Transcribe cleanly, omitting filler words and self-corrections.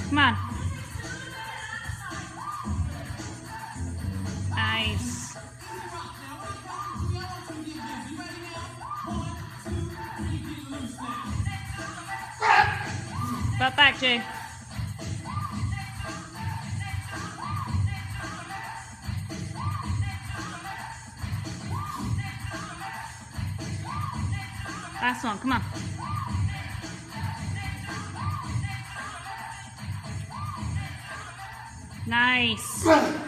Come on. Nice. Butt back, Jay. Last one, come on. Nice.